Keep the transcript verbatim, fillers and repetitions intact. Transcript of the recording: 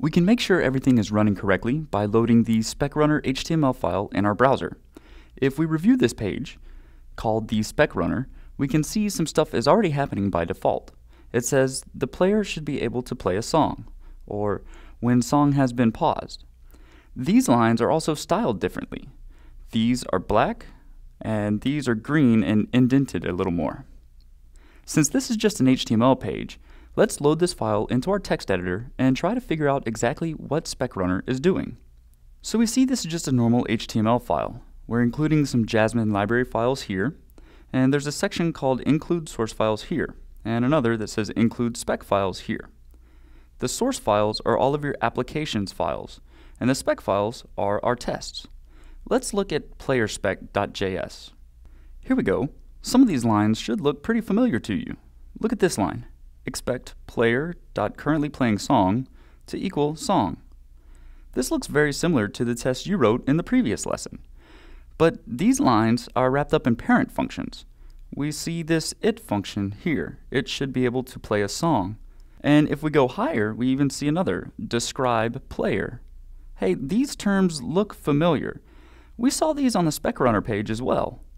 We can make sure everything is running correctly by loading the SpecRunner H T M L file in our browser. If we review this page, called the SpecRunner, we can see some stuff is already happening by default. It says the player should be able to play a song, or when song has been paused. These lines are also styled differently. These are black, and these are green and indented a little more. Since this is just an H T M L page, let's load this file into our text editor and try to figure out exactly what SpecRunner is doing. So we see this is just a normal H T M L file. We're including some Jasmine library files here, and there's a section called Include Source Files here, and another that says Include Spec Files here. The source files are all of your applications files, and the spec files are our tests. Let's look at playerspec.js. Here we go. Some of these lines should look pretty familiar to you. Look at this line. Expect player.currentlyplayingsong to equal song. This looks very similar to the test you wrote in the previous lesson. But these lines are wrapped up in parent functions. We see this it function here. It should be able to play a song. And if we go higher, we even see another, describe player. Hey, these terms look familiar. We saw these on the SpecRunner page as well.